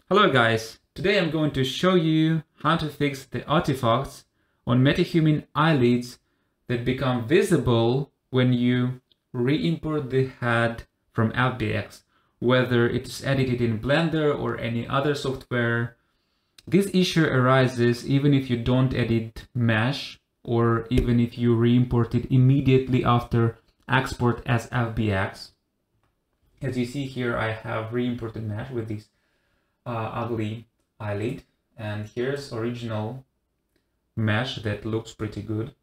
Hello guys, today I'm going to show you how to fix the artifacts on Metahuman eyelids that become visible when you re-import the head from FBX, whether it's edited in Blender or any other software. This issue arises even if you don't edit mesh or even if you re-import it immediately after export as FBX. As you see here, I have re-imported mesh with this ugly eyelid, and here's original mesh that looks pretty good.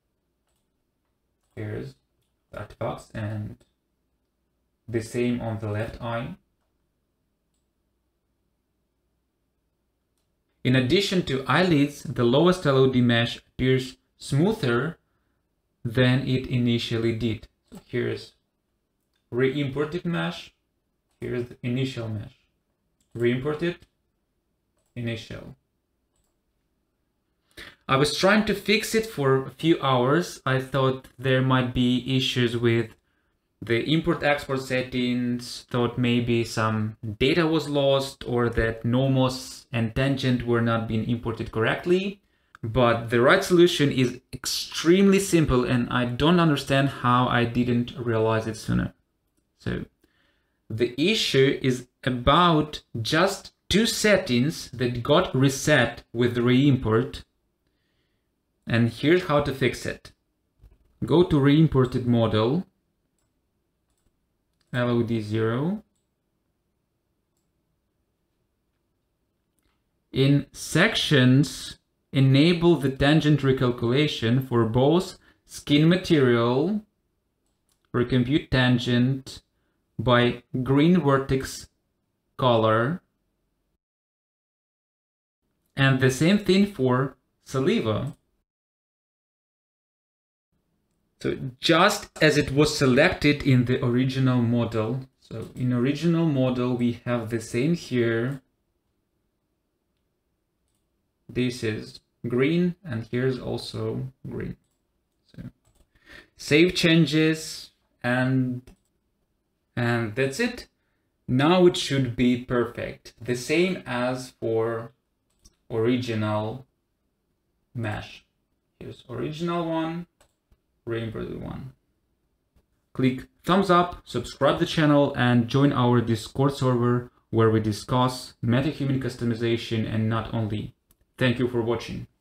Here's the artifacts and the same on the left eye. In addition to eyelids, the lowest LOD mesh appears smoother than it initially did. So here's re-imported mesh, here's the initial mesh. Re-imported, initial. I was trying to fix it for a few hours. I thought there might be issues with the import-export settings, thought maybe some data was lost or that nomos and tangent were not being imported correctly. But the right solution is extremely simple and I don't understand how I didn't realize it sooner. So the issue is about just two settings that got reset with re-import. And here's how to fix it. Go to re-imported model, LOD 0. In sections, enable the tangent recalculation for both skin material, recompute tangent by green vertex color, and the same thing for saliva. So just as it was selected in the original model. So in original model, we have the same here. This is green and here's also green. So save changes and that's it. Now it should be perfect. The same as for original mesh. Here's original one, re-imported one. Click thumbs up, subscribe the channel and join our Discord server where we discuss Metahuman customization and not only. Thank you for watching.